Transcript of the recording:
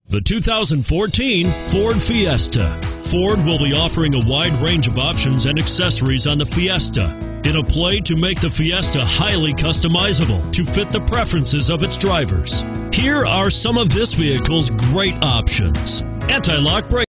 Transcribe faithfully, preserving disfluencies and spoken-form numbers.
The two thousand fourteen Ford Fiesta. Ford will be offering a wide range of options and accessories on the Fiesta in a play to make the Fiesta highly customizable to fit the preferences of its drivers. Here are some of this vehicle's great options: anti-lock brake